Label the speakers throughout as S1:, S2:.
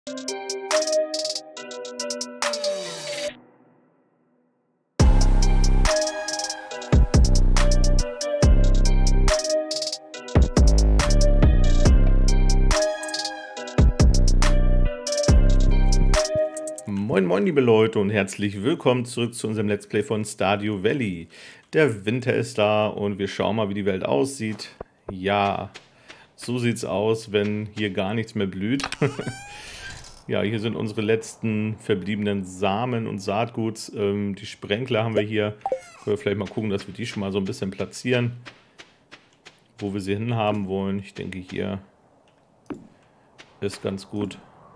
S1: Moin moin liebe Leute und herzlich willkommen zurück zu unserem Let's Play von Stardew Valley. Der Winter ist da und wir schauen mal, wie die Welt aussieht. Ja, so sieht's aus, wenn hier gar nichts mehr blüht. Ja, hier sind unsere letzten verbliebenen Samen und Saatguts. Die Sprenkler haben wir hier. Können wir vielleicht mal gucken, dass wir die schon mal so ein bisschen platzieren, wo wir sie hinhaben wollen. Ich denke, hier ist ganz gut.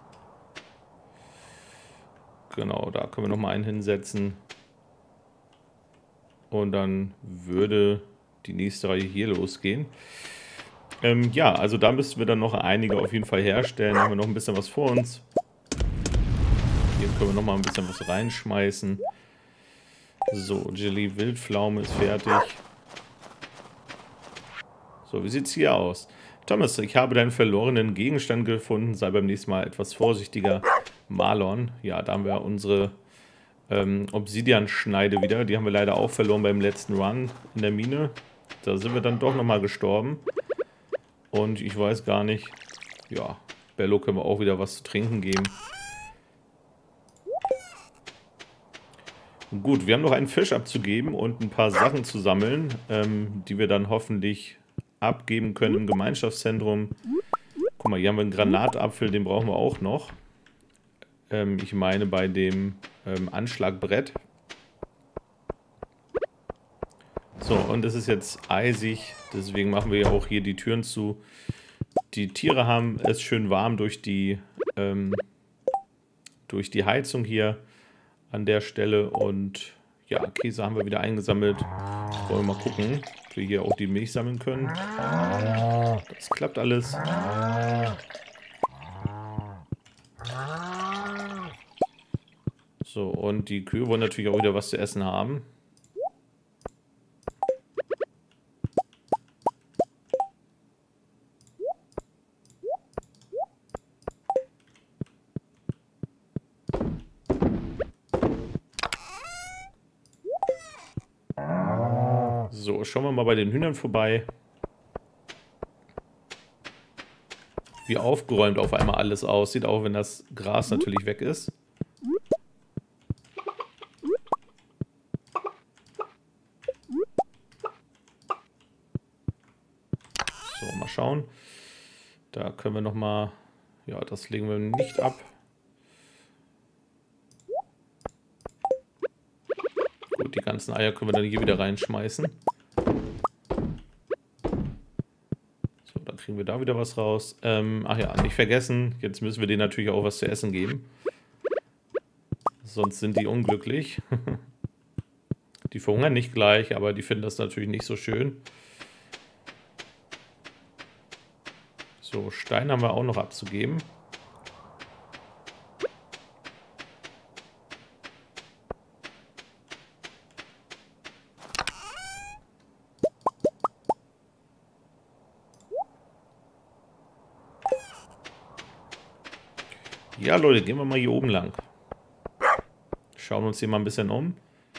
S1: Genau, da können wir nochmal einen hinsetzen. Und dann würde die nächste Reihe hier losgehen. Ja, also da müssten wir dann noch einige auf jeden Fall herstellen. Da haben wir noch ein bisschen was vor uns. Hier können wir nochmal ein bisschen was reinschmeißen. So, Jelly Wildpflaume ist fertig. So, wie sieht es hier aus? Thomas, ich habe deinen verlorenen Gegenstand gefunden. Sei beim nächsten Mal etwas vorsichtiger. Marlon, ja, da haben wir unsere Obsidian-Schneide wieder. Die haben wir leider auch verloren beim letzten Run in der Mine. Da sind wir dann doch nochmal gestorben. Und ich weiß gar nicht, ja, Bello können wir auch wieder was zu trinken geben. Und gut, wir haben noch einen Fisch abzugeben und ein paar Sachen zu sammeln, die wir dann hoffentlich abgeben können im Gemeinschaftszentrum. Guck mal, hier haben wir einen Granatapfel, den brauchen wir auch noch. Ich meine bei dem Anschlagbrett. So, und es ist jetzt eisig, deswegen machen wir ja auch hier die Türen zu. Die Tiere haben es schön warm durch die Heizung hier an der Stelle. Und ja, Käse haben wir wieder eingesammelt. Wollen wir mal gucken, ob wir hier auch die Milch sammeln können. Das klappt alles. So, und die Kühe wollen natürlich auch wieder was zu essen haben. So, schauen wir mal bei den Hühnern vorbei. Wie aufgeräumt auf einmal alles aussieht, auch wenn das Gras natürlich weg ist. So, mal schauen. Da können wir nochmal... Ja, das legen wir nicht ab. Gut, die ganzen Eier können wir dann hier wieder reinschmeißen. So, dann kriegen wir da wieder was raus. Ach ja, nicht vergessen, jetzt müssen wir denen natürlich auch was zu essen geben. Sonst sind die unglücklich. Die verhungern nicht gleich, aber die finden das natürlich nicht so schön. So, Stein haben wir auch noch abzugeben. Ja, Leute, gehen wir mal hier oben lang. Schauen uns hier mal ein bisschen um.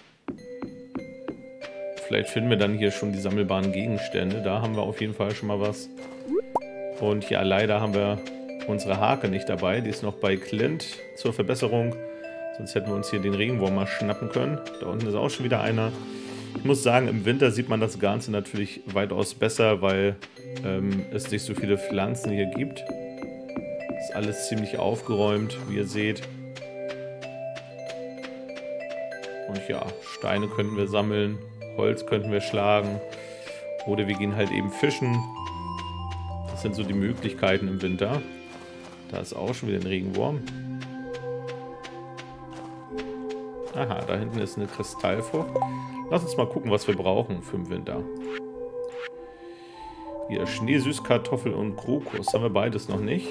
S1: Vielleicht finden wir dann hier schon die sammelbaren Gegenstände. Da haben wir auf jeden Fall schon mal was. Und ja, leider haben wir unsere Hake nicht dabei. Die ist noch bei Clint zur Verbesserung. Sonst hätten wir uns hier den Regenwurm mal schnappen können. Da unten ist auch schon wieder einer. Ich muss sagen, im Winter sieht man das Ganze natürlich weitaus besser, weil es nicht so viele Pflanzen hier gibt. Ist alles ziemlich aufgeräumt, wie ihr seht. Und ja, Steine könnten wir sammeln, Holz könnten wir schlagen. Oder wir gehen halt eben fischen. Das sind so die Möglichkeiten im Winter. Da ist auch schon wieder ein Regenwurm. Aha, da hinten ist eine Kristallfrucht. Lass uns mal gucken, was wir brauchen für den Winter. Hier, Schneesüßkartoffel und Krokus. Haben wir beides noch nicht.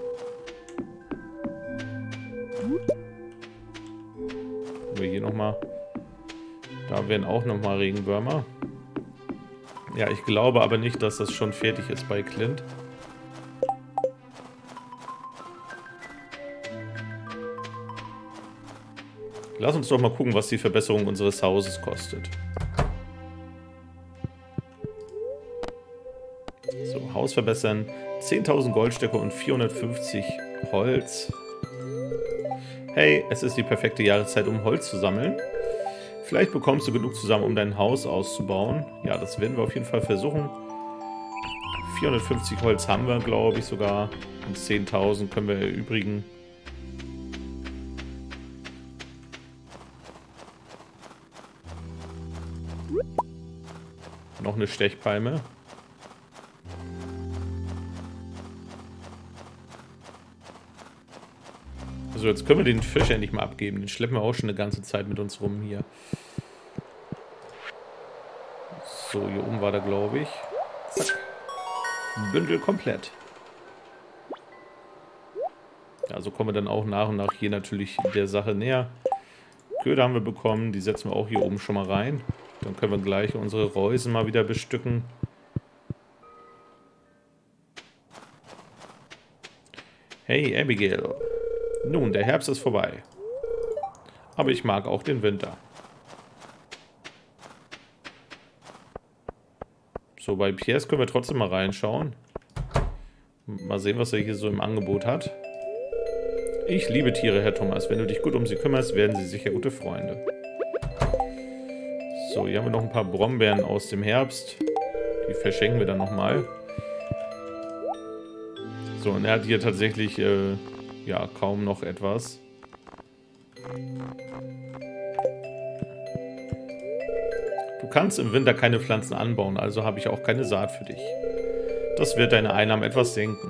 S1: Wir hier nochmal. Da wären auch nochmal Regenwürmer. Ja, ich glaube aber nicht, dass das schon fertig ist bei Clint. Lass uns doch mal gucken, was die Verbesserung unseres Hauses kostet. So, Haus verbessern. 10.000 Goldstücke und 450 Holz. Hey, es ist die perfekte Jahreszeit, um Holz zu sammeln. Vielleicht bekommst du genug zusammen, um dein Haus auszubauen. Ja, das werden wir auf jeden Fall versuchen. 450 Holz haben wir, glaube ich, sogar. Und 10.000 können wir erübrigen. Noch eine Stechpalme. So, jetzt können wir den Fisch endlich mal abgeben. Den schleppen wir auch schon eine ganze Zeit mit uns rum hier. So, hier oben war der, glaube ich. Zack. Bündel komplett. Ja, so kommen wir dann auch nach und nach hier natürlich der Sache näher. Köder haben wir bekommen, die setzen wir auch hier oben schon mal rein. Dann können wir gleich unsere Reusen mal wieder bestücken. Hey Abigail. Nun, der Herbst ist vorbei. Aber ich mag auch den Winter. So, bei Piers können wir trotzdem mal reinschauen. Mal sehen, was er hier so im Angebot hat. Ich liebe Tiere, Herr Thomas. Wenn du dich gut um sie kümmerst, werden sie sicher gute Freunde. So, hier haben wir noch ein paar Brombeeren aus dem Herbst. Die verschenken wir dann nochmal. So, und er hat hier tatsächlich, ja, kaum noch etwas. Du kannst im Winter keine Pflanzen anbauen, also habe ich auch keine Saat für dich. Das wird deine Einnahmen etwas senken.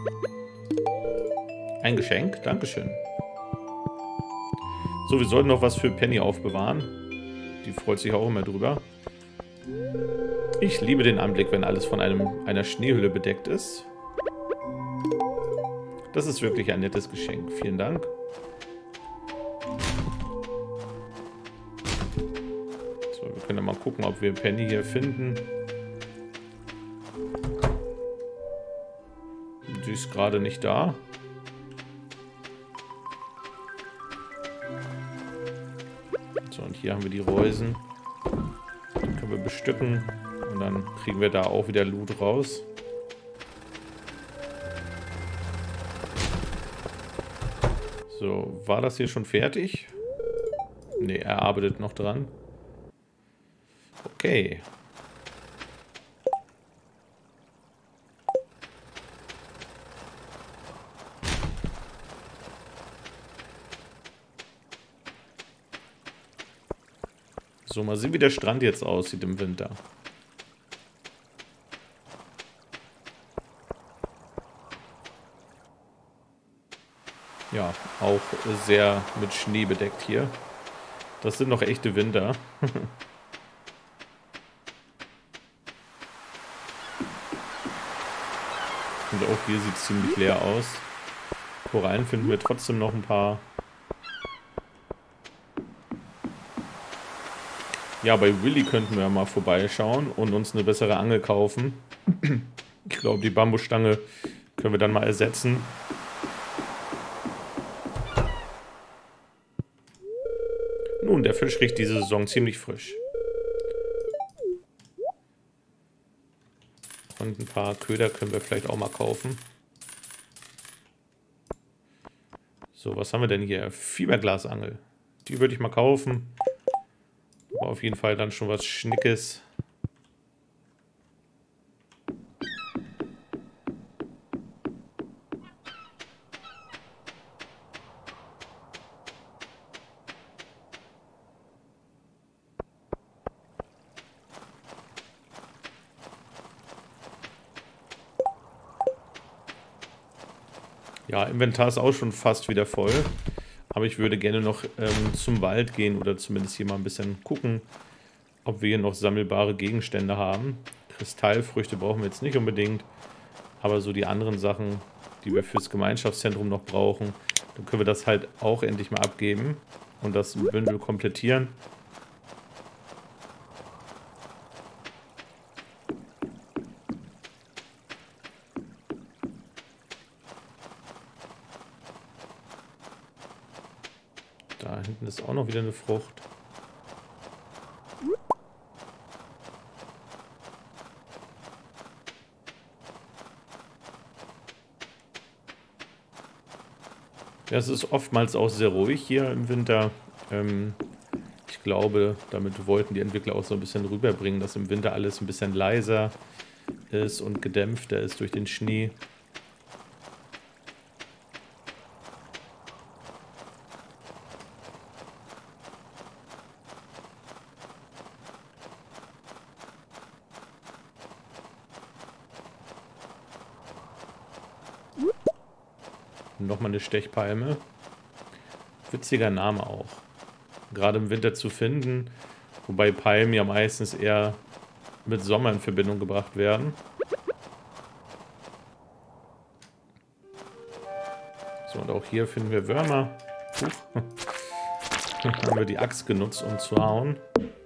S1: Ein Geschenk? Dankeschön. So, wir sollten noch was für Penny aufbewahren. Die freut sich auch immer drüber. Ich liebe den Anblick, wenn alles von einer Schneehülle bedeckt ist. Das ist wirklich ein nettes Geschenk. Vielen Dank. So, wir können mal gucken, ob wir Penny hier finden. Sie ist gerade nicht da. So, und hier haben wir die Reusen. Die können wir bestücken. Und dann kriegen wir da auch wieder Loot raus. So, war das hier schon fertig? Ne, er arbeitet noch dran. Okay. So, mal sehen, wie der Strand jetzt aussieht im Winter. Ja, auch sehr mit Schnee bedeckt hier. Das sind noch echte Winter. Und auch hier sieht es ziemlich leer aus. Korallen finden wir trotzdem noch ein paar. Ja, bei Willy könnten wir mal vorbeischauen und uns eine bessere Angel kaufen. Ich glaube, die Bambusstange können wir dann mal ersetzen. Nun, der Fisch riecht diese Saison ziemlich frisch. Und ein paar Köder können wir vielleicht auch mal kaufen. So, was haben wir denn hier? Fiberglasangel. Die würde ich mal kaufen. Aber auf jeden Fall dann schon was Schnickes. Ja, Inventar ist auch schon fast wieder voll. Aber ich würde gerne noch zum Wald gehen oder zumindest hier mal ein bisschen gucken, ob wir hier noch sammelbare Gegenstände haben. Kristallfrüchte brauchen wir jetzt nicht unbedingt. Aber so die anderen Sachen, die wir fürs Gemeinschaftszentrum noch brauchen, dann können wir das halt auch endlich mal abgeben und das Bündel komplettieren. Da hinten ist auch noch wieder eine Frucht. Ja, es ist oftmals auch sehr ruhig hier im Winter. Ich glaube, damit wollten die Entwickler auch so ein bisschen rüberbringen, dass im Winter alles ein bisschen leiser ist und gedämpfter ist durch den Schnee. Nochmal eine Stechpalme. Witziger Name auch. Gerade im Winter zu finden, wobei Palmen ja meistens eher mit Sommer in Verbindung gebracht werden. So, und auch hier finden wir Würmer. Dann haben wir die Axt genutzt, um zu hauen.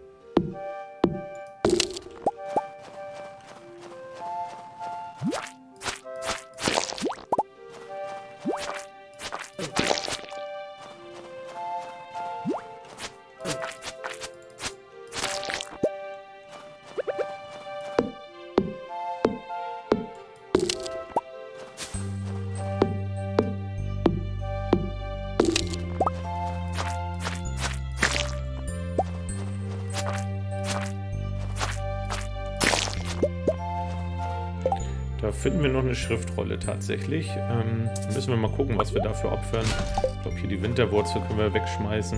S1: Da finden wir noch eine Schriftrolle tatsächlich. Müssen wir mal gucken, was wir dafür opfern. Ich glaube, hier die Winterwurzel können wir wegschmeißen.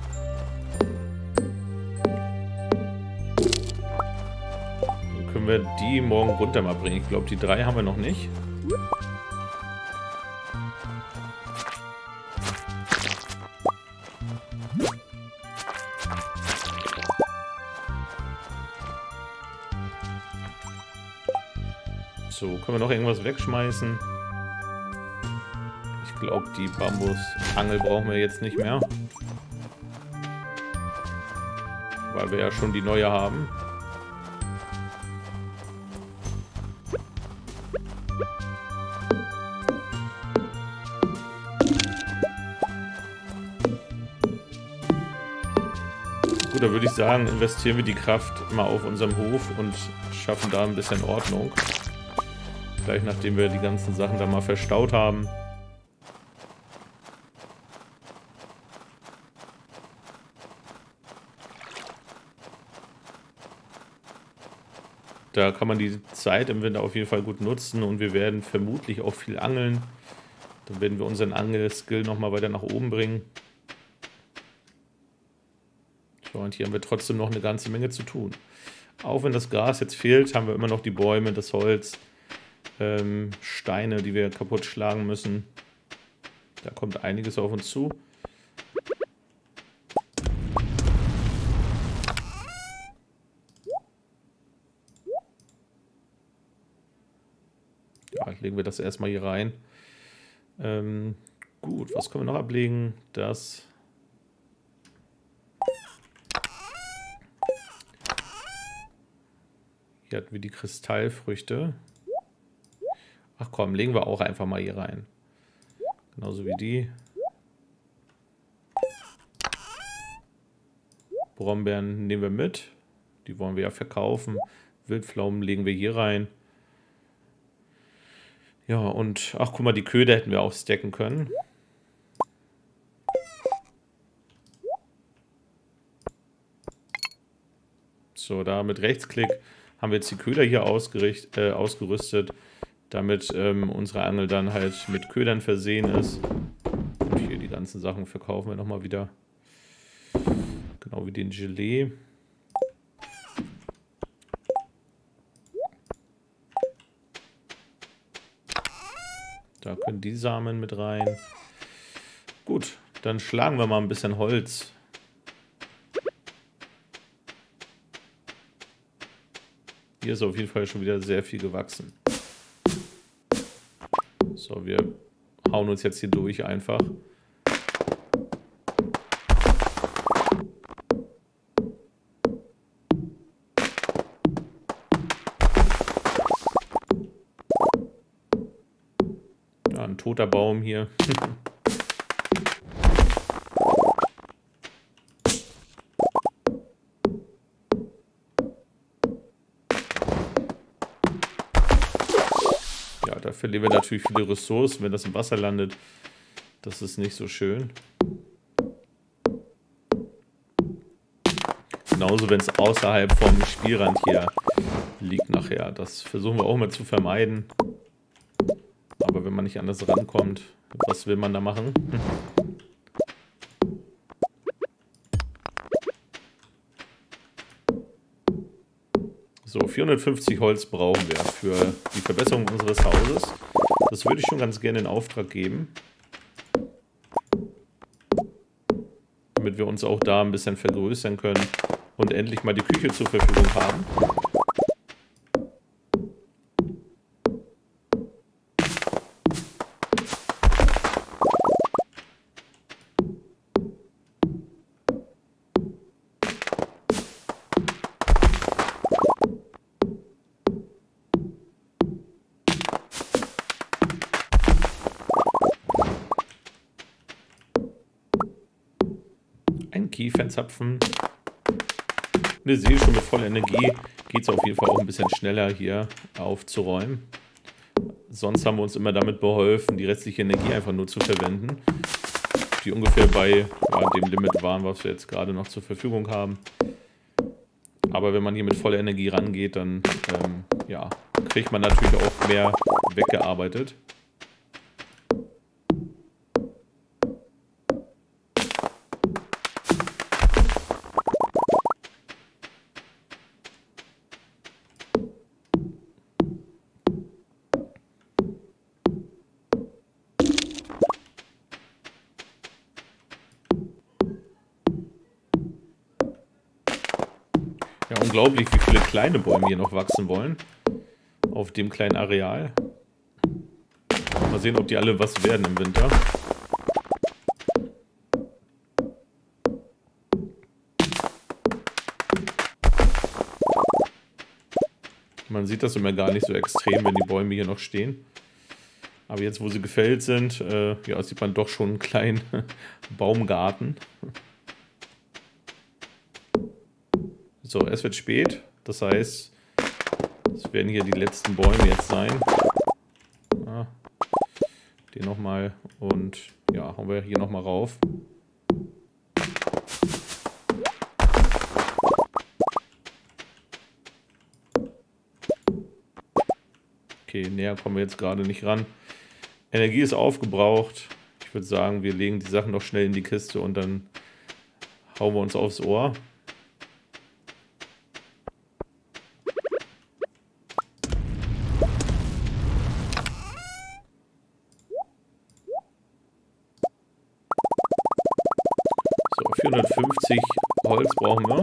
S1: Dann können wir die morgen runter mal bringen. Ich glaube, die 3 haben wir noch nicht. So, können wir noch irgendwas wegschmeißen? Ich glaube, die Bambusangel brauchen wir jetzt nicht mehr. Weil wir ja schon die neue haben. Gut, da würde ich sagen, investieren wir die Kraft mal auf unserem Hof und schaffen da ein bisschen Ordnung. Gleich nachdem wir die ganzen Sachen da mal verstaut haben. Da kann man die Zeit im Winter auf jeden Fall gut nutzen und wir werden vermutlich auch viel angeln. Dann werden wir unseren Angelskill nochmal weiter nach oben bringen. So, und hier haben wir trotzdem noch eine ganze Menge zu tun. Auch wenn das Gras jetzt fehlt, haben wir immer noch die Bäume, das Holz. Steine, die wir kaputt schlagen müssen. Da kommt einiges auf uns zu. Ja, legen wir das erstmal hier rein. Gut, was können wir noch ablegen? Das. Hier hatten wir die Kristallfrüchte. Ach komm, legen wir auch einfach mal hier rein. Genauso wie die. Brombeeren nehmen wir mit. Die wollen wir ja verkaufen. Wildpflaumen legen wir hier rein. Ja, und ach guck mal, die Köder hätten wir auch stacken können. So, da mit Rechtsklick haben wir jetzt die Köder hier ausgerüstet, damit unsere Angel dann halt mit Ködern versehen ist. Und hier die ganzen Sachen verkaufen wir nochmal wieder. Genau wie den Gelee. Da können die Samen mit rein. Gut, dann schlagen wir mal ein bisschen Holz. Hier ist auf jeden Fall schon wieder sehr viel gewachsen. So, wir hauen uns jetzt hier durch einfach. Ja, ein toter Baum hier. Da verlieren wir natürlich viele Ressourcen, wenn das im Wasser landet. Das ist nicht so schön. Genauso, wenn es außerhalb vom Spielrand hier liegt nachher. Das versuchen wir auch mal zu vermeiden. Aber wenn man nicht anders rankommt, was will man da machen? So, 450 Holz brauchen wir für die Verbesserung unseres Hauses. Das würde ich schon ganz gerne in Auftrag geben. Damit wir uns auch da ein bisschen vergrößern können und endlich mal die Küche zur Verfügung haben. Kiefernzapfen. Und ihr seht schon, mit voller Energie geht es auf jeden Fall auch ein bisschen schneller hier aufzuräumen. Sonst haben wir uns immer damit beholfen, die restliche Energie einfach nur zu verwenden, die ungefähr bei dem Limit waren, was wir jetzt gerade noch zur Verfügung haben. Aber wenn man hier mit voller Energie rangeht, dann ja, kriegt man natürlich auch mehr weggearbeitet. Ja, unglaublich, wie viele kleine Bäume hier noch wachsen wollen. Auf dem kleinen Areal. Mal sehen, ob die alle was werden im Winter. Man sieht das immer gar nicht so extrem, wenn die Bäume hier noch stehen. Aber jetzt, wo sie gefällt sind, ja, sieht man doch schon einen kleinen Baumgarten. So, es wird spät, das heißt, es werden hier die letzten Bäume jetzt sein. Ja, den nochmal und ja, hauen wir hier nochmal rauf. Okay, näher kommen wir jetzt gerade nicht ran. Energie ist aufgebraucht. Ich würde sagen, wir legen die Sachen noch schnell in die Kiste und dann hauen wir uns aufs Ohr. So, 450 Holz brauchen wir.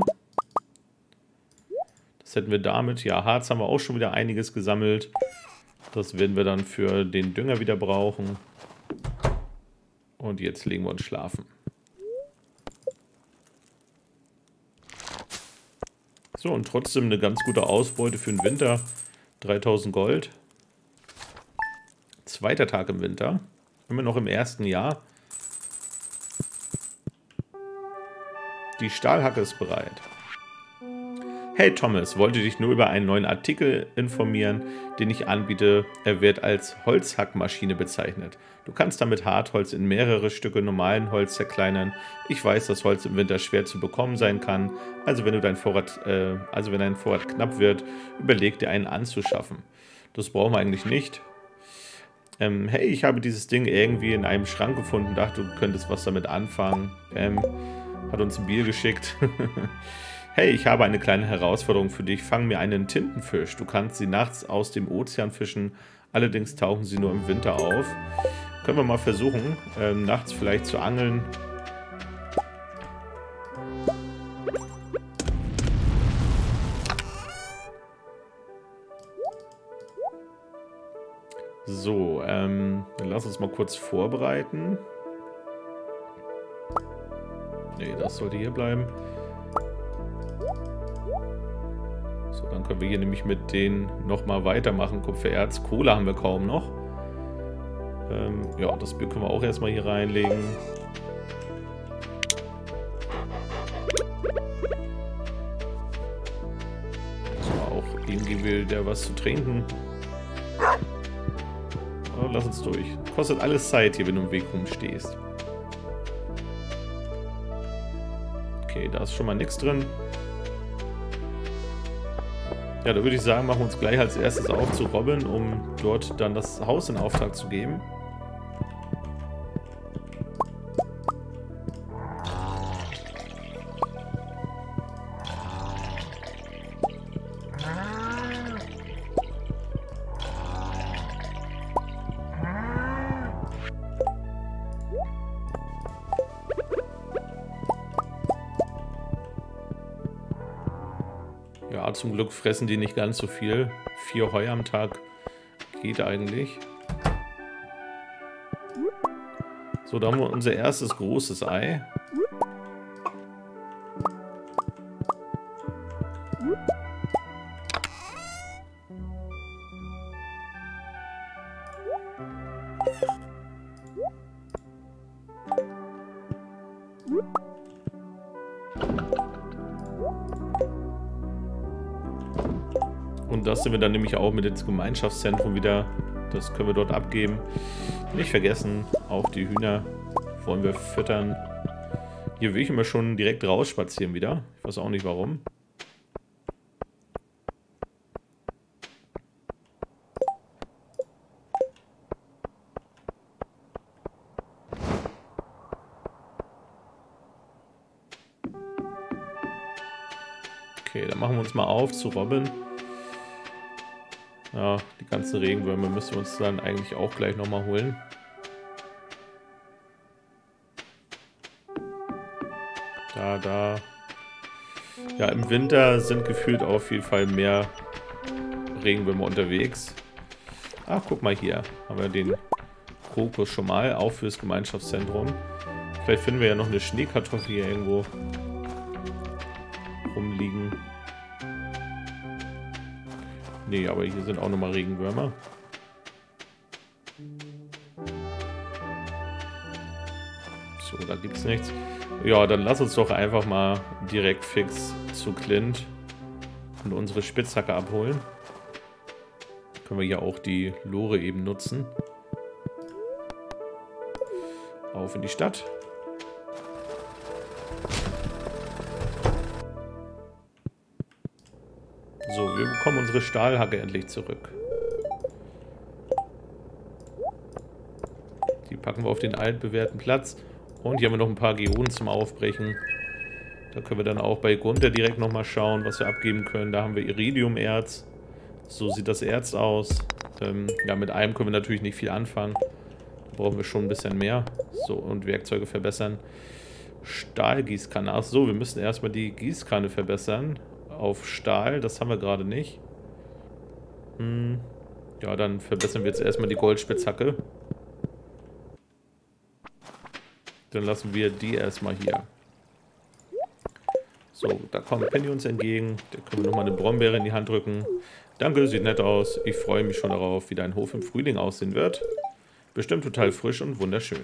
S1: Das hätten wir damit. Ja, Harz haben wir auch schon wieder einiges gesammelt. Das werden wir dann für den Dünger wieder brauchen. Und jetzt legen wir uns schlafen. So, und trotzdem eine ganz gute Ausbeute für den Winter. 3000 Gold. Zweiter Tag im Winter. Immer noch im ersten Jahr. Die Stahlhacke ist bereit. Hey Thomas, wollte dich nur über einen neuen Artikel informieren, den ich anbiete. Er wird als Holzhackmaschine bezeichnet. Du kannst damit Hartholz in mehrere Stücke normalen Holz zerkleinern. Ich weiß, dass Holz im Winter schwer zu bekommen sein kann. Also wenn dein Vorrat knapp wird, überleg dir einen anzuschaffen. Das brauchen wir eigentlich nicht. Hey, ich habe dieses Ding irgendwie in einem Schrank gefunden. Dachte, du könntest was damit anfangen. Hat uns ein Bier geschickt. Hey, ich habe eine kleine Herausforderung für dich. Fang mir einen Tintenfisch. Du kannst sie nachts aus dem Ozean fischen. Allerdings tauchen sie nur im Winter auf. Können wir mal versuchen, nachts vielleicht zu angeln. So, dann lass uns mal kurz vorbereiten. Nee, das sollte hier bleiben. So, dann können wir hier nämlich mit denen nochmal weitermachen. Kupfererz, Kohle haben wir kaum noch. Ja, das Bier können wir auch erstmal hier reinlegen. So, auch ihm geben wir der was zu trinken. lass uns durch. Kostet alles Zeit hier, wenn du im Weg rumstehst. Okay, da ist schon mal nichts drin. Ja, da würde ich sagen, machen wir uns gleich als erstes auf zu Robin, um dort dann das Haus in Auftrag zu geben. Ja, zum Glück fressen die nicht ganz so viel. 4 Heu am Tag geht eigentlich. So, da haben wir unser erstes großes Ei. Und das sind wir dann nämlich auch mit ins Gemeinschaftszentrum wieder. Das können wir dort abgeben. Nicht vergessen, auch die Hühner wollen wir füttern. Hier will ich immer schon direkt rausspazieren wieder. Ich weiß auch nicht warum. Okay, dann machen wir uns mal auf zu Robin. Ja, die ganzen Regenwürmer müssen wir uns dann eigentlich auch gleich nochmal holen. Da. Ja, im Winter sind gefühlt auf jeden Fall mehr Regenwürmer unterwegs. Ach, guck mal hier. Haben wir den Krokus schon mal, auch fürs Gemeinschaftszentrum. Vielleicht finden wir ja noch eine Schneekartoffel hier irgendwo rumliegen. Nee, aber hier sind auch nochmal Regenwürmer. So, da gibt's nichts. Ja, dann lass uns doch einfach mal direkt fix zu Clint und unsere Spitzhacke abholen. Können wir hier auch die Lore eben nutzen. Auf in die Stadt. So, wir bekommen unsere Stahlhacke endlich zurück. Die packen wir auf den altbewährten Platz. Und hier haben wir noch ein paar Geoden zum Aufbrechen. Da können wir dann auch bei Gunther direkt nochmal schauen, was wir abgeben können. Da haben wir Iridiumerz. So sieht das Erz aus. Ja, mit einem können wir natürlich nicht viel anfangen. Da brauchen wir schon ein bisschen mehr. So, und Werkzeuge verbessern. Stahlgießkanne. Ach so, wir müssen erstmal die Gießkanne verbessern. Auf Stahl, das haben wir gerade nicht. Ja, dann verbessern wir jetzt erstmal die Goldspitzhacke. Dann lassen wir die erstmal hier. So, da kommt Penny uns entgegen. Da können wir nochmal eine Brombeere in die Hand drücken. Danke, sieht nett aus. Ich freue mich schon darauf, wie dein Hof im Frühling aussehen wird. Bestimmt total frisch und wunderschön.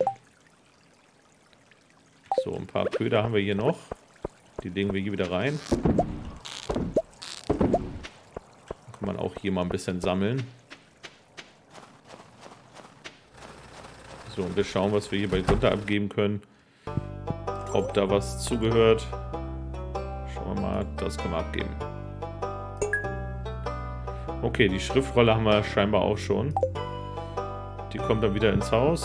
S1: So, ein paar Köder haben wir hier noch. Die legen wir hier wieder rein. Kann man auch hier mal ein bisschen sammeln. So, und wir schauen, was wir hier bei Gunther abgeben können. Ob da was zugehört. Schauen wir mal, das können wir abgeben. Okay, die Schriftrolle haben wir scheinbar auch schon. Die kommt dann wieder ins Haus.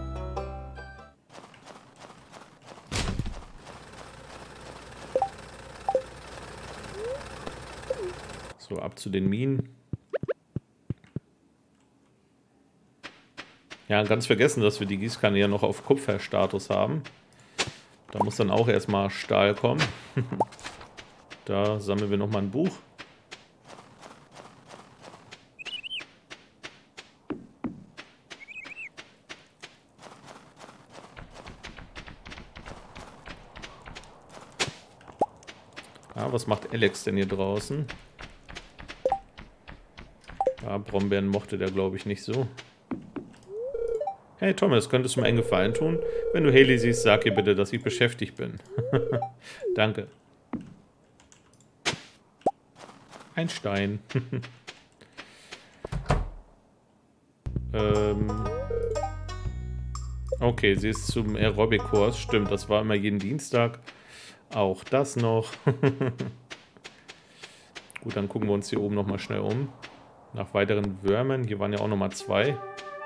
S1: So, ab zu den Minen. Ja, ganz vergessen, dass wir die Gießkanne ja noch auf Kupferstatus haben. Da muss dann auch erstmal Stahl kommen. Da sammeln wir nochmal ein Buch. Ah, was macht Alex denn hier draußen? Ja, Brombeeren mochte der, glaube ich, nicht so. Hey Thomas, könntest du mir einen Gefallen tun? Wenn du Haley siehst, sag ihr bitte, dass ich beschäftigt bin. Danke. Ein Stein. Okay, sie ist zum Aerobic-Kurs. Stimmt, das war immer jeden Dienstag. Auch das noch. Gut, dann gucken wir uns hier oben nochmal schnell um. Nach weiteren Würmern. Hier waren ja auch nochmal 2.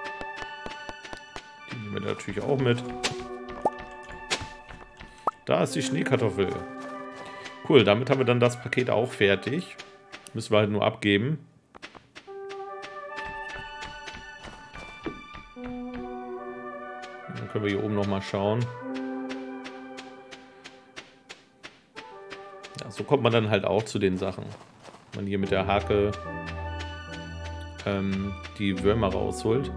S1: Die nehmen wir natürlich auch mit. Da ist die Schneekartoffel. Cool, damit haben wir dann das Paket auch fertig. Müssen wir halt nur abgeben. Dann können wir hier oben nochmal schauen. Ja, so kommt man dann halt auch zu den Sachen. Man hier mit der Hake die Würmer rausholt.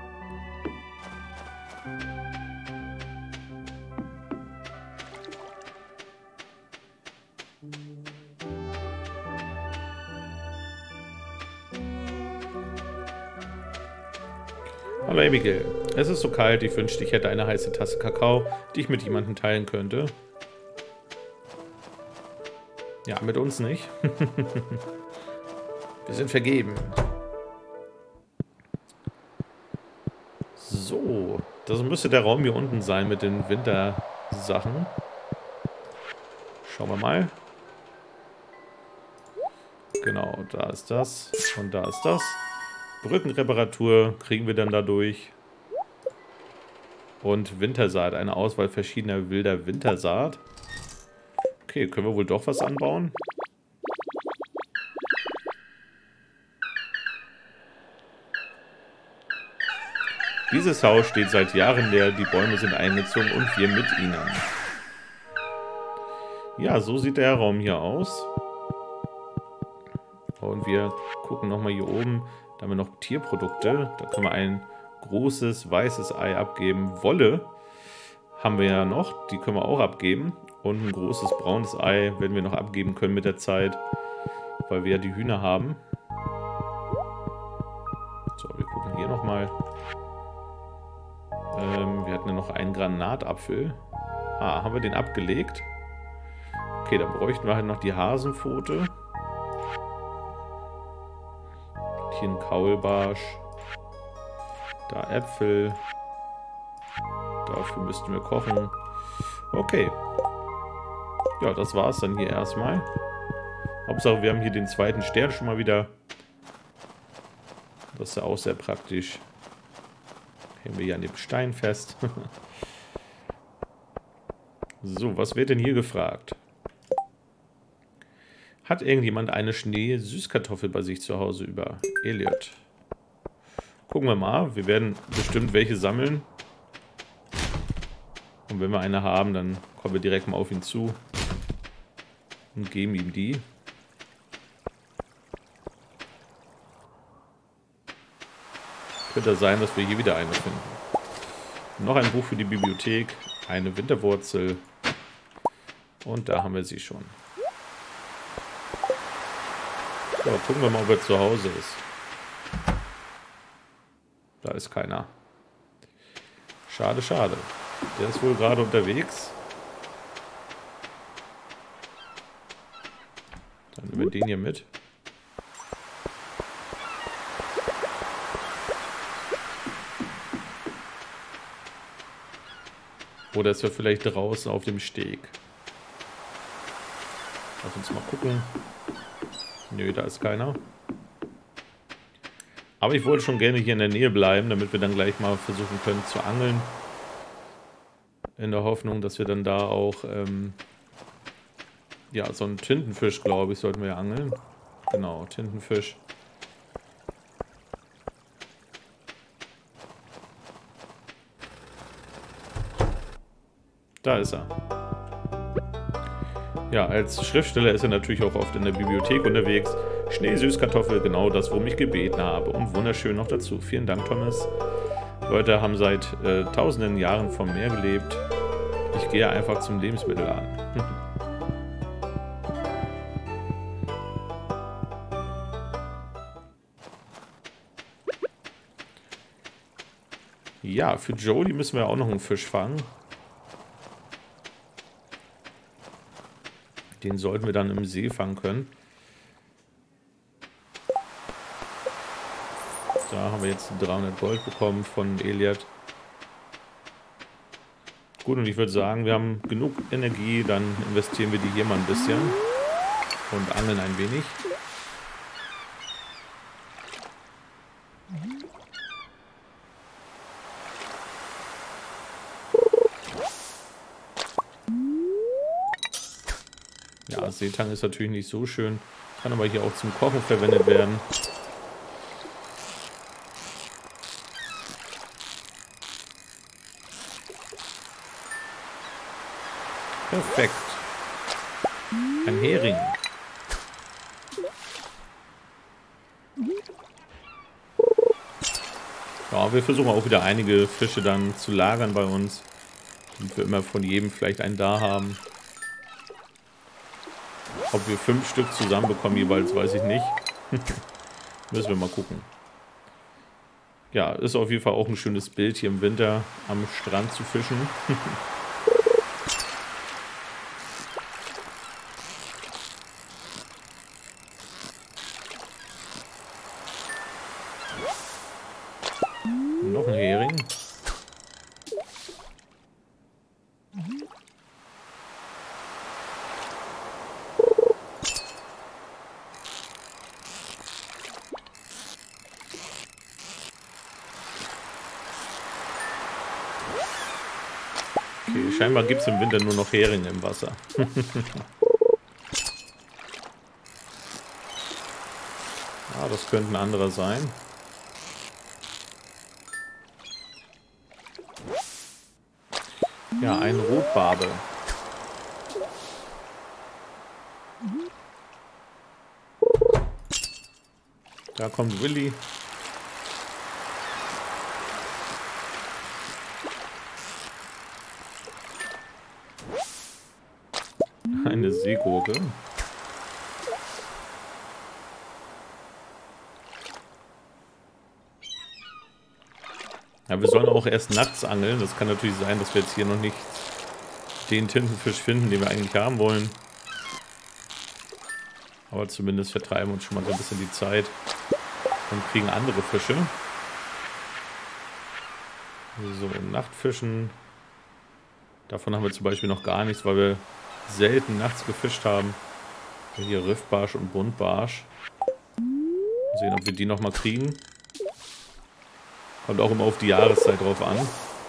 S1: Hallo Abigail, es ist so kalt, ich wünschte, ich hätte eine heiße Tasse Kakao, die ich mit jemandem teilen könnte. Ja, mit uns nicht. Wir sind vergeben. So, das müsste der Raum hier unten sein mit den Wintersachen. Schauen wir mal. Genau, da ist das und da ist das. Brückenreparatur kriegen wir dann dadurch. Und Wintersaat, eine Auswahl verschiedener wilder Wintersaat. Okay, können wir wohl doch was anbauen? Dieses Haus steht seit Jahren leer, die Bäume sind eingezogen und wir mit ihnen. Ja, so sieht der Raum hier aus. Und wir gucken nochmal hier oben. Da haben wir noch Tierprodukte. Da können wir ein großes weißes Ei abgeben. Wolle haben wir ja noch, die können wir auch abgeben. Und ein großes braunes Ei werden wir noch abgeben können mit der Zeit, weil wir ja die Hühner haben. So, wir gucken hier nochmal. Wir hatten ja noch einen Granatapfel. Ah, haben wir den abgelegt? Okay, dann bräuchten wir halt noch die Hasenpfote. Hier ein Kaulbarsch. Da Äpfel. Dafür müssten wir kochen. Okay. Ja, das war's dann hier erstmal. Hauptsache, wir haben hier den zweiten Stern schon mal wieder. Das ist ja auch sehr praktisch. Hängen wir hier an dem Stein fest. So, was wird denn hier gefragt? Hat irgendjemand eine Schnee-Süßkartoffel bei sich zu Hause über? Elliot. Gucken wir mal. Wir werden bestimmt welche sammeln. Und wenn wir eine haben, dann kommen wir direkt mal auf ihn zu. Und geben ihm die. Könnte sein, dass wir hier wieder eine finden. Noch ein Buch für die Bibliothek. Eine Winterwurzel. Und da haben wir sie schon. So, gucken wir mal, ob er zu Hause ist. Da ist keiner. Schade, schade. Der ist wohl gerade unterwegs. Dann nehmen wir den hier mit. Oder ist er vielleicht draußen auf dem Steg? Lass uns mal gucken. Nö, da ist keiner. Aber ich wollte schon gerne hier in der Nähe bleiben, damit wir dann gleich mal versuchen können zu angeln. In der Hoffnung, dass wir dann da auch, ja, so einen Tintenfisch, glaube ich, sollten wir ja angeln. Genau, Tintenfisch. Da ist er. Ja, als Schriftsteller ist er natürlich auch oft in der Bibliothek unterwegs. Schneesüßkartoffel, genau das, worum ich gebeten habe. Und wunderschön noch dazu. Vielen Dank, Thomas. Leute haben seit tausenden Jahren vom Meer gelebt. Ich gehe einfach zum Lebensmittelladen. Ja, für Jodie müssen wir auch noch einen Fisch fangen. Den sollten wir dann im See fangen können. Da Ja, haben wir jetzt 300 Gold bekommen von Eliot. Gut, und ich würde sagen, wir haben genug Energie, dann investieren wir die hier mal ein bisschen und angeln ein wenig. Ja, Seetang ist natürlich nicht so schön, kann aber hier auch zum Kochen verwendet werden. Perfekt. Ein Hering. Ja, wir versuchen auch wieder einige Fische dann zu lagern bei uns. Und wir immer von jedem vielleicht einen da haben. Ob wir 5 Stück zusammenbekommen jeweils, weiß ich nicht. Müssen wir mal gucken. Ja, ist auf jeden Fall auch ein schönes Bild, hier im Winter am Strand zu fischen. Noch ein Hering. Okay, scheinbar gibt es im Winter nur noch Heringe im Wasser. Ah, das könnte ein anderer sein. Ja, ein Rotbarbe. Da kommt Willi. Eine Seegurke. Ja, wir sollen auch erst nachts angeln. Das kann natürlich sein, dass wir jetzt hier noch nicht den Tintenfisch finden, den wir eigentlich haben wollen. Aber zumindest vertreiben wir uns schon mal so ein bisschen die Zeit und kriegen andere Fische. So, Nachtfischen. Davon haben wir zum Beispiel noch gar nichts, weil wir selten nachts gefischt haben. Hier Riffbarsch und Buntbarsch. Mal sehen, ob wir die nochmal kriegen. Kommt auch immer auf die Jahreszeit drauf an.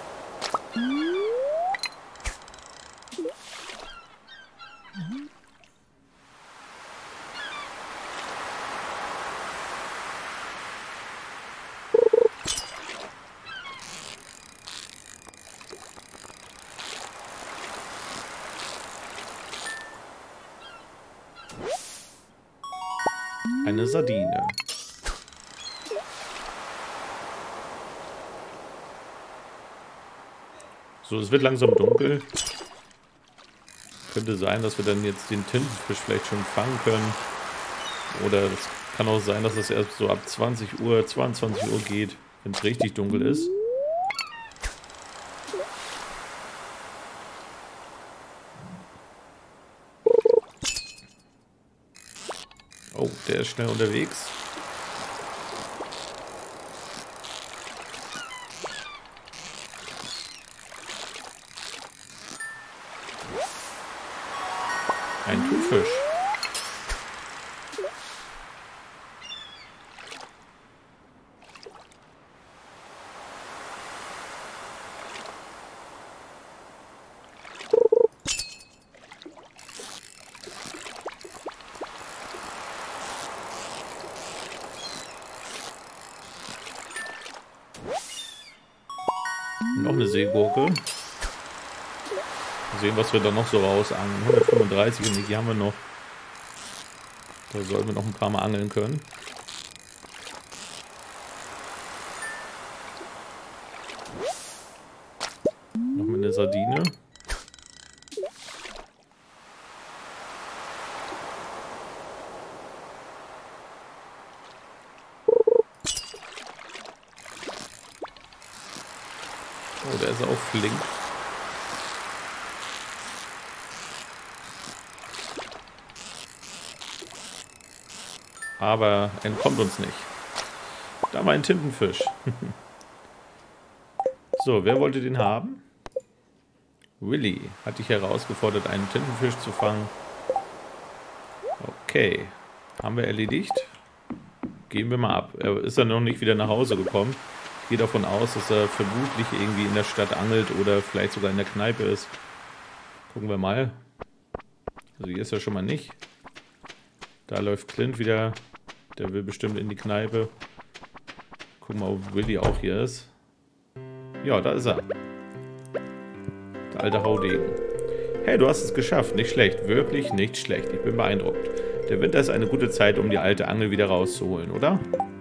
S1: Eine Sardine. So, es wird langsam dunkel. Könnte sein, dass wir dann jetzt den Tintenfisch vielleicht schon fangen können. Oder es kann auch sein, dass es erst so ab 20 Uhr, 22 Uhr geht, wenn es richtig dunkel ist. Oh, der ist schnell unterwegs. Ein Thunfisch. Noch eine Seegurke. Mal sehen, was wir da noch so rausangeln. 135 Energie haben wir noch. Da sollten wir noch ein paar Mal angeln können. Noch mal eine Sardine. Oh, der ist auch flink. Aber entkommt uns nicht. Da war ein Tintenfisch. So, wer wollte den haben? Willy hat dich herausgefordert, einen Tintenfisch zu fangen. Okay, haben wir erledigt. Gehen wir mal ab. Er ist ja noch nicht wieder nach Hause gekommen. Ich gehe davon aus, dass er vermutlich irgendwie in der Stadt angelt oder vielleicht sogar in der Kneipe ist. Gucken wir mal. Also hier ist er schon mal nicht. Da läuft Clint wieder. Der will bestimmt in die Kneipe. Gucken wir mal, ob Willy auch hier ist. Ja, da ist er. Der alte Haudegen. Hey, du hast es geschafft. Nicht schlecht. Wirklich nicht schlecht. Ich bin beeindruckt. Der Winter ist eine gute Zeit, um die alte Angel wieder rauszuholen, oder?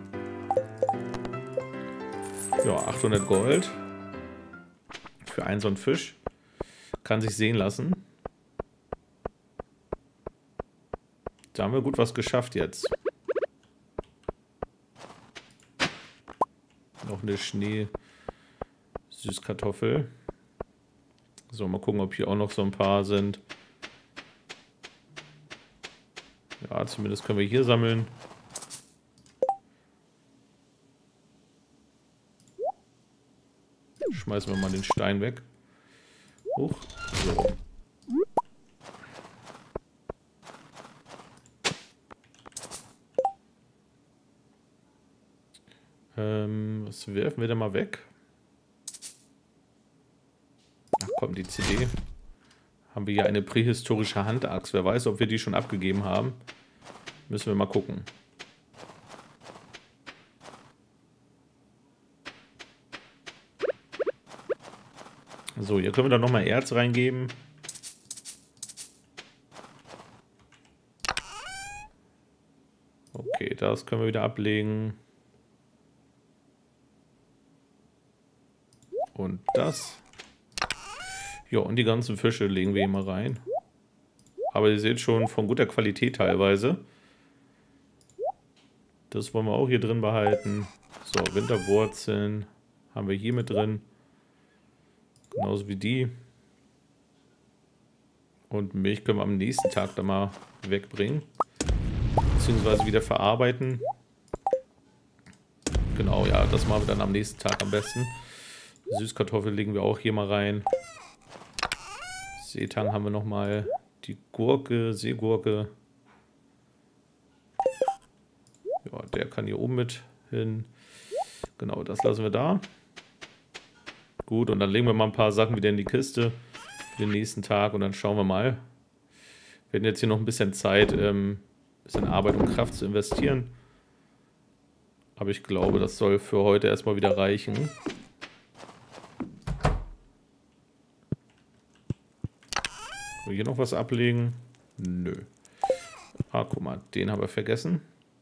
S1: Ja, 800 Gold. Für einen so einen Fisch. Kann sich sehen lassen. Da haben wir gut was geschafft jetzt. Noch eine Schnee-Süßkartoffel. So, mal gucken, ob hier auch noch so ein paar sind. Ja, zumindest können wir hier sammeln. Schmeißen wir mal den Stein weg. Hoch. So. Was werfen wir da mal weg? Ach komm, die CD. Haben wir hier eine prähistorische Handaxt. Wer weiß, ob wir die schon abgegeben haben. Müssen wir mal gucken. So, hier können wir dann nochmal Erz reingeben. Okay, das können wir wieder ablegen. Und das. Ja, und die ganzen Fische legen wir hier mal rein. Aber ihr seht schon, von guter Qualität teilweise. Das wollen wir auch hier drin behalten. So, Winterwurzeln haben wir hier mit drin. Genauso wie die. Und Milch können wir am nächsten Tag dann mal wegbringen. Beziehungsweise wieder verarbeiten. Genau, ja, das machen wir dann am nächsten Tag am besten. Süßkartoffel legen wir auch hier mal rein. Seetang haben wir nochmal. Die Gurke, Seegurke. Ja, der kann hier oben mit hin. Genau, das lassen wir da. Gut, und dann legen wir mal ein paar Sachen wieder in die Kiste für den nächsten Tag und dann schauen wir mal. Wir hatten jetzt hier noch ein bisschen Zeit, ein bisschen Arbeit und Kraft zu investieren. Aber ich glaube, das soll für heute erstmal wieder reichen. Können wir hier noch was ablegen? Nö. Ah, guck mal, den haben wir vergessen.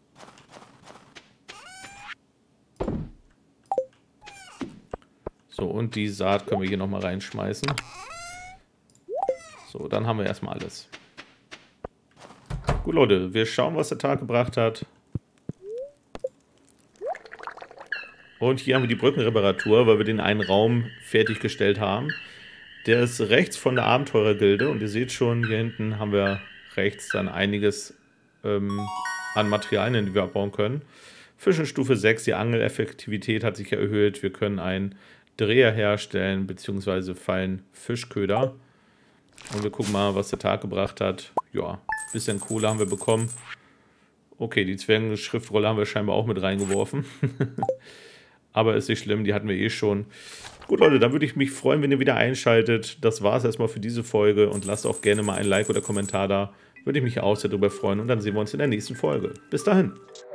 S1: So, und die Saat können wir hier nochmal reinschmeißen. So, dann haben wir erstmal alles. Gut, Leute, wir schauen, was der Tag gebracht hat. Und hier haben wir die Brückenreparatur, weil wir den einen Raum fertiggestellt haben. Der ist rechts von der Abenteurergilde und ihr seht schon, hier hinten haben wir rechts dann einiges an Materialien, die wir abbauen können. Fischenstufe 6, die Angeleffektivität hat sich erhöht. Wir können einen Dreher herstellen, beziehungsweise fallen Fischköder. Und wir gucken mal, was der Tag gebracht hat. Ja, ein bisschen Kohle haben wir bekommen. Okay, die Zwergenschriftrolle haben wir scheinbar auch mit reingeworfen. Aber ist nicht schlimm, die hatten wir eh schon. Gut, Leute, dann würde ich mich freuen, wenn ihr wieder einschaltet. Das war es erstmal für diese Folge und lasst auch gerne mal ein Like oder Kommentar da. Würde ich mich auch sehr darüber freuen und dann sehen wir uns in der nächsten Folge. Bis dahin.